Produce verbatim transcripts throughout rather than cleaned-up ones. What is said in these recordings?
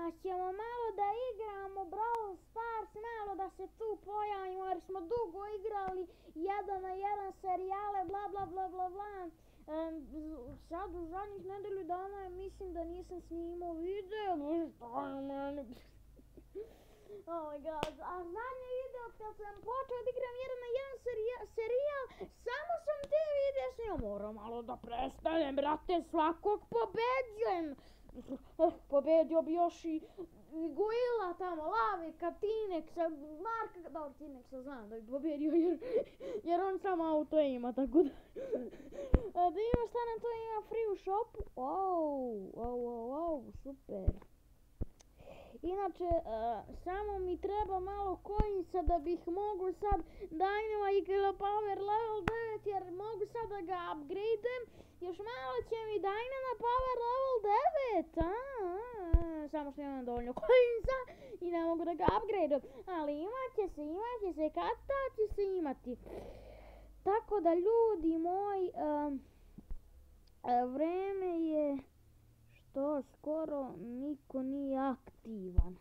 ćemo malo da igramo Brawl Stars, malo da se tu pojavimo jer smo dugo igrali jedan na jedan serijale, bla bla bla bla bla. Um, sad u zadnjih nedelju dana mislim da nisam snimao video, šta je meni? Oh my god, a zadnji video kad sam počeo da igram jedan na jedan serijal, serijal samo sam te videa snimao, moram malo da prestanem, brate, svakog pobeđujem. Oh, pobedio bi još i Guila tamo, Lavika, Tineksa, Marka, dobro Tineksa znam da bi pobedio jer, jer on samo auto ima, tako da. A da ima šta nam to ima free u shopu, wow, wow, wow, wow, super. Inače, uh, samo mi treba malo coinsa da bih mogu sad Dynamite Power level devet jer mogu sad da ga upgradeem. Još malo će mi Dynamite Power level devet, a, a, a, samo što imam dovoljno coinsa i ne mogu da ga upgradeem. Ali imat će se, imat će se, kad ta će se imati. Tako da ljudi moji, uh, uh, vreme je što skoro niko nije aktivan.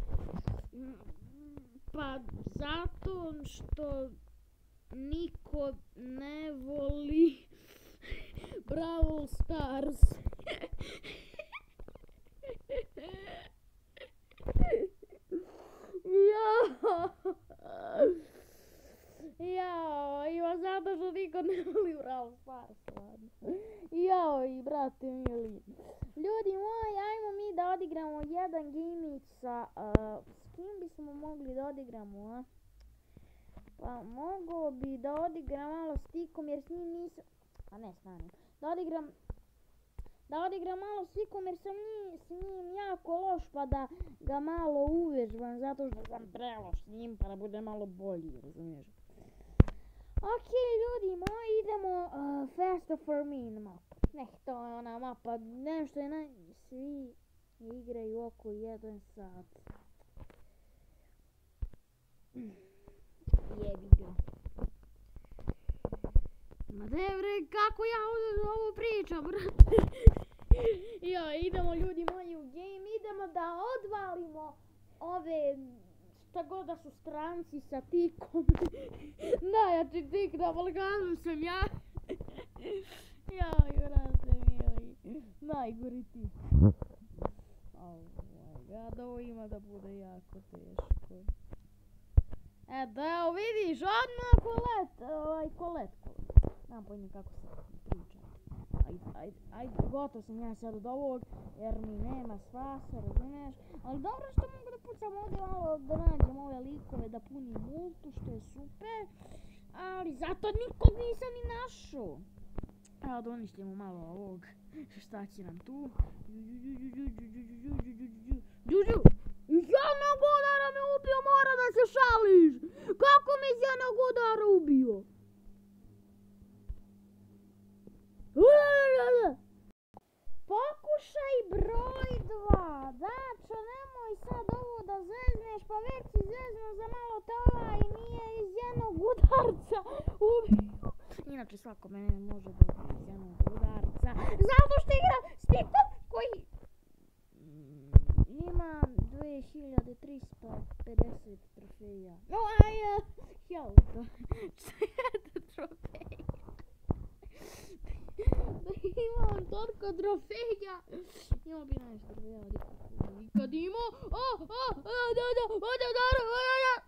Pa zato što niko ne voli Brawl Stars. Jao. Jao, ima zato što niko ne voli Brawl Stars. Jao i brate mili. Ljudi moji, ajmo mi da odigramo jedan gimić sa, uh, s kim bismo mogli da odigramo, a? Pa mogao bi da odigram malo s Tikom jer s njim nisam, a ne s Nanim, da odigram, da odigram malo s Tikom jer sam njim, s njim jako loš pa da ga malo uvežbam zato što sam preloš s njim pa da bude malo bolji, razumiješ? Ok ljudi moji, idemo uh, Faster for Me na mapu. Ne, to je ona mapa, nešto je naj... Svi igraju oko jedan sat. Jebi ga. Ma devre, kako ja ovo pričam, brate? Jo, idemo ljudi moji u game, idemo da odvalimo ove... šta god da su stranci sa Tikom. Najjači Tik na Balkanu sam ja. Jaj, brate mili, najgori Tik. Oh my god, ovo ima da bude jako teško. Eto, evo vidiš, odmah kolet, ovaj kolet, kolet. Nemam pojma kako se priča. Ajde, ajde, ajde, gotov sam ja sad od ovog, jer mi nema spasa, razumiješ? Ali dobro što mogu da pucam ovdje malo, da nađem ove likove, da punim multu, što je super. Ali zato nikog nisam ni našao. Evo da uništimo malo ovog, šta će nam tu? Đuđu! Iz jednog udara me ubio, mora da se šališ! Kako me iz jednog udara ubio? Pokušaj broj dva. Dačo, nemoj sad ovo da zezneš, pa već si zezno za malo tova i nije iz jednog udarca ubio. Inače svako mene može da ubije iz jednog udarca. Zato što igra s Tikom koji ima dve hiljade trista pedeset trofeja. No, aj, jel to? Četa trofeja. Imam toliko trofeja. Imao bi najviše trofeja nikad imao. O, o, da, da, da, da, da.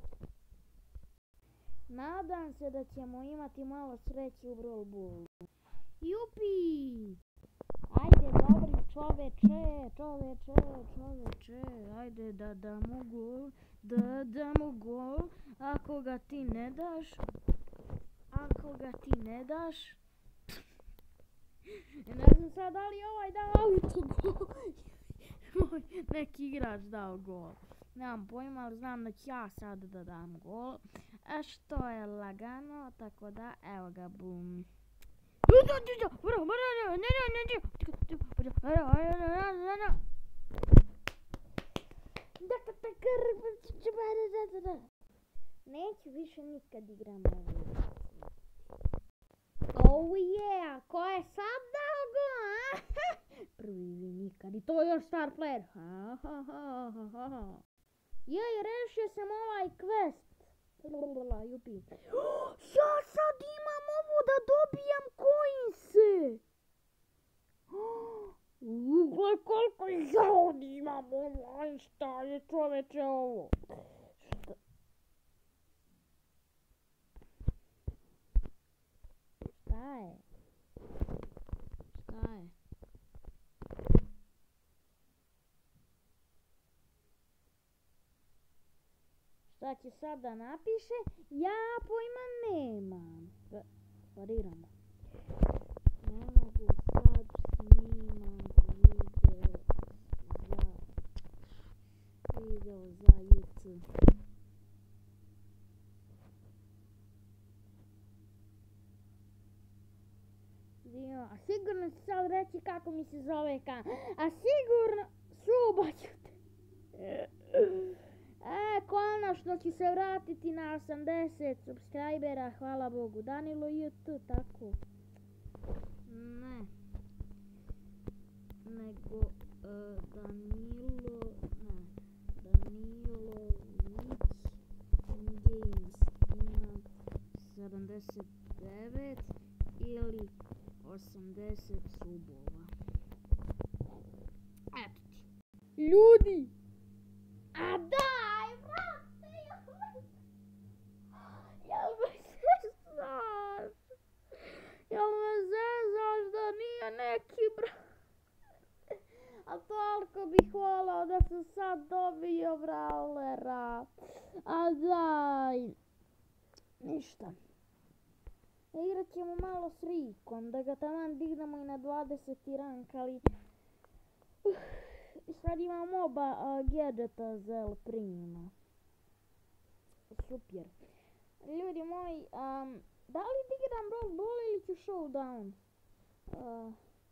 Nadam se da ćemo imati malo sreće u Brawl Ballu. Jupi! Ajde, dobri čoveče, čoveče, čoveče, ajde da damo gol, da damo gol, ako ga ti ne daš, ako ga ti ne daš, ne znam sad da li ovaj dao autogol, neki igrač dao gol, nemam pojma, ali znam da ću ja sad da dam gol, a što je lagano, tako da evo ga, bum. Neću više nikad igram ovo. Oh yeah, ko je sad dao go, a? Prvi nikad. Kad i to još star player. Ha, ha, ha, ha, ha, ha. Jej, rešio sam ovaj quest. Jupi. Ja sad imam ovo da dobijam coinse. Ugle koliko ja od imam online, šta je čoveče ovo? Šta? Šta je? Šta je? Šta će sad da napiše? Ja pojma nemam. Pariramo. Ne mogu sad snimam video za video za YouTube. A sigurno ću sad reći kako mi se zove kan. A sigurno subaću te. E, konačno ću se vratiti na osamdeset subscribera, hvala Bogu. Danilo J T, tako. Ne. Nego, uh, Danilo, ne. Danilo Vic Games ima sedamdeset devet ili osamdeset subova. Eto ti. Ljudi! A daj, vrate, jel me... Jel me zezaš? Jel me zezaš da nije neki brat? A toliko bih volao da sam sad dobio brawlera. A daj. Ništa. Igrat ćemo malo s Rikom, da ga taman dignemo i na dvadeseti rank, ali... Sad imam oba uh, gadgeta za El Prima. Super. Ljudi moji, um, da li digram Brawl Ball ili ću Showdown? Uh,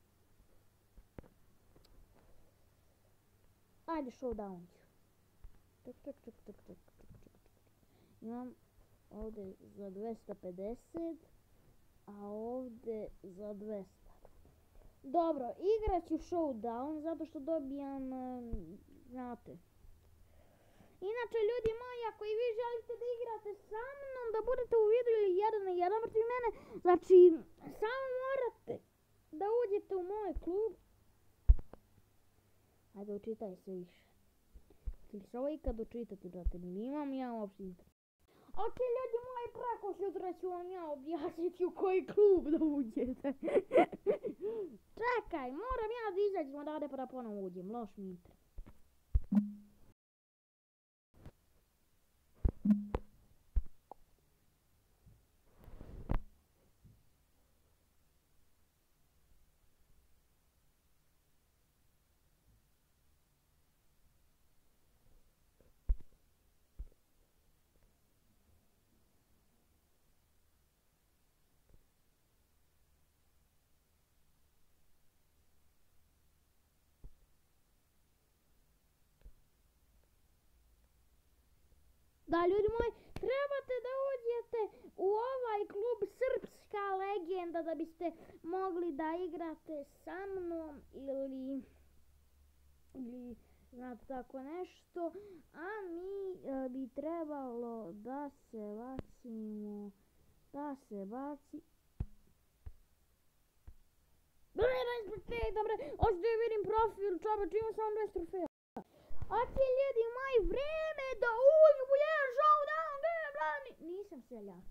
ajde Showdown ću. Tuk, tuk, tuk, tuk, tuk, tuk, tuk. Imam ovdje za dvesta pedeset, a ovdje za dvesta. Dobro, igrat ću Showdown zato što dobijam, um, znate. Inače, ljudi moji, ako i vi želite da igrate sa mnom, da budete u videu ili jedan na jedan protiv mene, znači, samo morate da uđete u moj klub. Ajde, učitaj se više. Ili se ovo ikad učitati, brate, imam ja uopšte internet. Ok, ljudi moji, preko sutra ću vam ja objasniti u koji klub da uđete. Čekaj, moram ja da izađem odavde pa da ponovo uđem, loš mi internet. Da, ljudi moji, trebate da uđete u ovaj klub Srpska legenda da biste mogli da igrate sa mnom ili, ili znate tako nešto, a mi e, bi trebalo da se bacimo, da se baci... Bre, dvanaest trofeja, bre, hoću da vidim profil, čobač, imam samo dvanaest trofeja. Ok, ljudi moji, vreme da uđem u jedan showdown, bla bla, nisam seljak.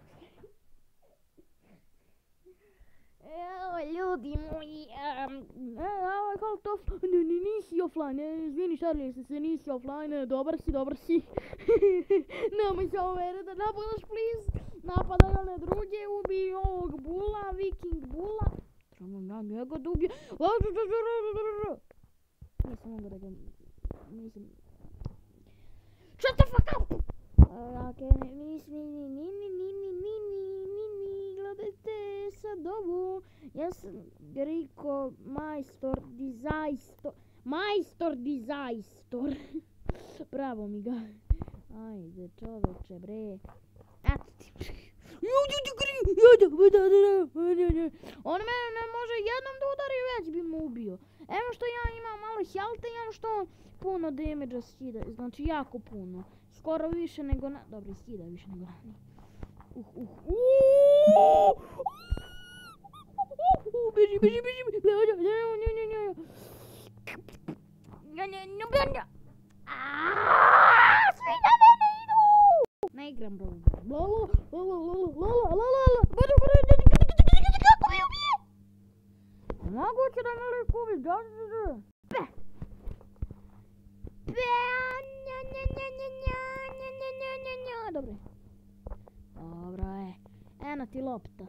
Evo, ljudi moji, evo je kao to, ne, ne, nisi offline, izvini Charlie, se se nisi offline, dobar si, dobar si. Nemoj se ovo mene da napadaš, please. Napadaj one druge, ubij ovog bula, viking bula. Trebam ja njega da ubijem. Nisam mogu da ga... Nisam... Shut the fuck up! Ok, nis, ni, ni, ni, ni, ni, ni, ni, ni, ni, gledajte sad ovo. Ja sam Riko, majstor, dizajstor, majstor, dizajstor. Bravo mi ga. Ajde, čoveče, bre. Eto ti. On mene ne može jednom da udari, već bi mu ubio. Evo što ja imam malo health i evo što on puno damage skida, znači jako puno. Skoro više nego na... Dobro, skida više nego na... Uh, uh, uuuu! Beži, beži, beži, beži! Ne, ne, ne, ne, ne. Ne, ne, ne, ne, ne. Aaaa! Svi na mene idu! Ne igram, bro. Lolo, lolo, lolo, lolo, lolo, lolo. Bože, bože, kako mi ubije? Moguće da me lik ubije, da, da, da. Pe! Pe! Nja, nja, nja, nja, nja, nja, nja, nja, nja, nja. Dobre. Dobro je. Eno ti lopta.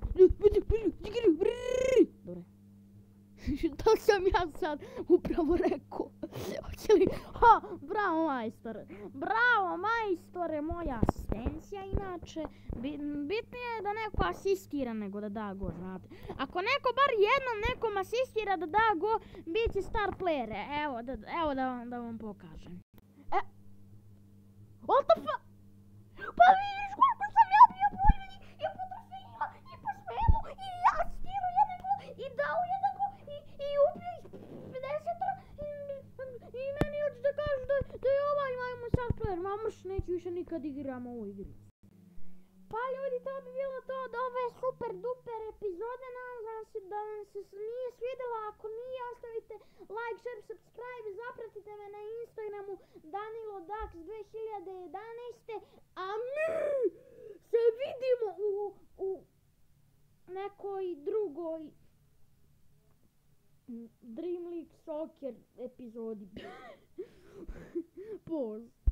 Dobre. To sam ja sad upravo rekao. Hoće li... Ha! Bravo majstore. Bravo majstore, moja asistencija inače. Bitnije je da neko asistira nego da da go, znate. Ako neko bar jednom nekom asistira da da go, bit će star player. Evo, da, evo da, vam, da vam pokažem. E... What the fuck? Pa vidiš koliko sam ja bio bolji i po trofejima i po svemu i ja asistirao jedan gol i dao jedan gol i, i ubio ih pedeset i, i meni hoće da kažu da, da je ovaj majmun sad player. Ma mrš, neću više nikad igram ovu igru. Pa ljudi, to bi bilo to od ove super duper epizode. Nadam se da vam se nije svidjela. Ako nije, ostavite like, share, subscribe. Zapratite me na Instagramu DaniloDax dvije hiljade jedanaeste. A mi se vidimo u, u nekoj drugoj Dream League Soccer epizodi. Poz.